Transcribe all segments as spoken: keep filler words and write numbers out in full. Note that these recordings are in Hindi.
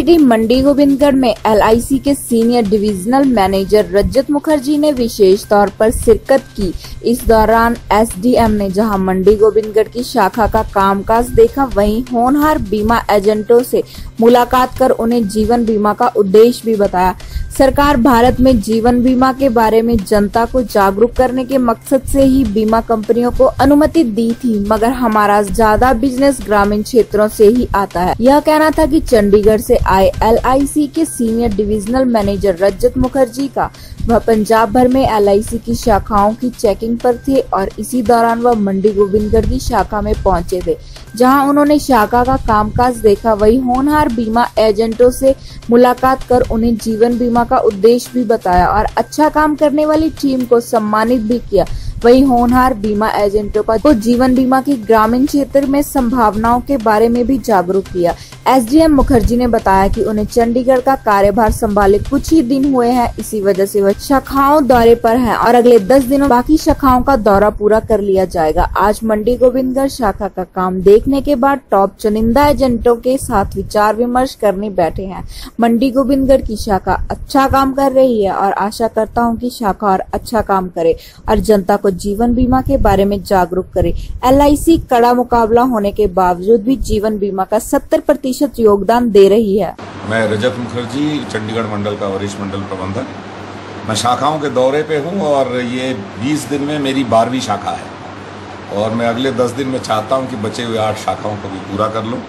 सिटी मंडी गोविंदगढ़ में एल आई सी के senior divisional manager Rajat Mukherjee ने विशेष तौर पर शिरकत की। इस दौरान एस डी एम ने जहां मंडी गोविंदगढ़ की शाखा का कामकाज देखा, वहीं होनहार बीमा एजेंटों से मुलाकात कर उन्हें जीवन बीमा का उद्देश्य भी बताया। सरकार भारत में जीवन बीमा के बारे में जनता को जागरूक करने के मकसद से ही बीमा कंपनियों को अनुमति दी थी, मगर हमारा ज्यादा बिजनेस ग्रामीण क्षेत्रों से ही आता है। यह कहना था कि चंडीगढ़ से आए एल आई सी के senior divisional manager Rajat Mukherjee का। वह पंजाब भर में एल आई सी की शाखाओं की चेकिंग पर थे और इसी दौरान वह मंडी गोविंदगढ़ की शाखा में पहुंचे थे, जहां उन्होंने शाखा का कामकाज देखा। वही होनहार बीमा एजेंटों से मुलाकात कर उन्हें जीवन बीमा का उद्देश्य भी बताया और अच्छा काम करने वाली टीम को सम्मानित भी किया। वही होनहार बीमा एजेंटों को जीवन बीमा की ग्रामीण क्षेत्र में संभावनाओं के बारे में भी जागरूक किया। एस डी एम मुखर्जी ने बताया कि उन्हें चंडीगढ़ का कार्यभार संभाले कुछ ही दिन हुए हैं, इसी वजह से वह शाखाओं दौरे पर हैं और अगले दस दिनों बाकी शाखाओं का दौरा पूरा कर लिया जाएगा। आज मंडी गोविंदगढ़ शाखा का काम देखने के बाद टॉप चुनिंदा एजेंटों के साथ विचार विमर्श करने बैठे हैं। मंडी गोविंदगढ़ की शाखा अच्छा काम कर रही है और आशा करता हूं कि शाखा और अच्छा काम करे और जनता को जीवन बीमा के बारे में जागरूक करे। एल आई सी कड़ा मुकाबला होने के बावजूद भी जीवन बीमा का सत्तर प्रतिशत योगदान दे रही है। मैं रजत मुखर्जी, चंडीगढ़ मंडल का वरिष्ठ मंडल प्रबंधक। मैं शाखाओं के दौरे पे हूँ और ये बीस दिन में मेरी बारहवीं शाखा है और मैं अगले दस दिन में चाहता हूँ कि बचे हुए आठ शाखाओं को भी पूरा कर लूँ।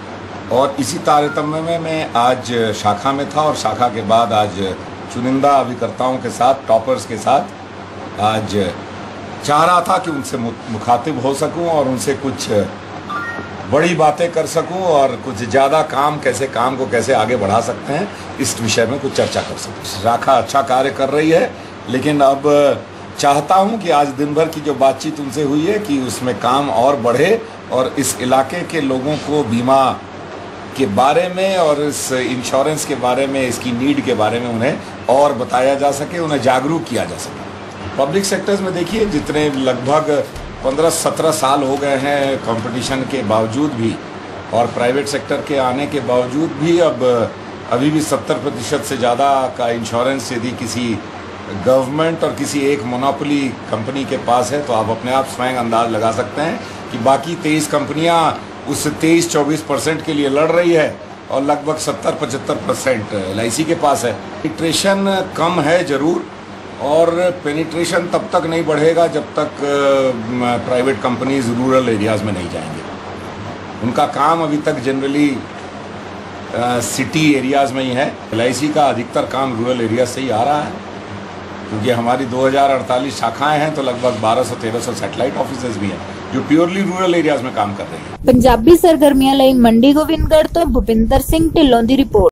और इसी तारतम्य में मैं आज शाखा में था और शाखा के बाद आज चुनिंदा अभिकर्ताओं के साथ, टॉपर्स के साथ आज चाह रहा था कि उनसे मुखातिब हो सकूं और उनसे कुछ बड़ी बातें कर सकूं और कुछ ज़्यादा काम कैसे काम को कैसे आगे बढ़ा सकते हैं, इस विषय में कुछ चर्चा कर सकूं। शाखा अच्छा कार्य कर रही है, लेकिन अब चाहता हूं कि आज दिन भर की जो बातचीत उनसे हुई है कि उसमें काम और बढ़े और इस इलाके के लोगों को बीमा के बारे में और इस इंश्योरेंस के बारे में, इसकी नीड के बारे में उन्हें और बताया जा सके, उन्हें जागरूक किया जा सके। पब्लिक सेक्टर्स में देखिए, जितने लगभग पंद्रह सत्रह साल हो गए हैं कंपटीशन के बावजूद भी और प्राइवेट सेक्टर के आने के बावजूद भी अब अभी भी सत्तर प्रतिशत से ज़्यादा का इंश्योरेंस यदि किसी गवर्नमेंट और किसी एक मोनोपोली कंपनी के पास है, तो आप अपने आप स्वयं अंदाज लगा सकते हैं कि बाकी तेईस कंपनियां उस तेईस चौबीस परसेंट के लिए लड़ रही है और लगभग सत्तर पचहत्तर परसेंट एल आई सी के पास है। पेनिट्रेशन कम है ज़रूर, और पेनिट्रेशन तब तक नहीं बढ़ेगा जब तक प्राइवेट कंपनीज रूरल एरियाज़ में नहीं जाएंगे। उनका काम अभी तक जनरली सिटी एरियाज़ में ही है। एल आई सी का अधिकतर काम रूरल एरिया से ही आ रहा है, क्योंकि हमारी दो हज़ार अड़तालीस शाखाएं हैं तो लगभग बारह सौ तेरह सौ सैटेलाइट ऑफिसेज भी हैं जो प्योरली रूरल एरियाज़ में काम कर रही हैं। पंजाबी सरगर्मियां लई मंडी गोविंदगढ़ तो भूपिंदर सिंह ढिल्लों की रिपोर्ट।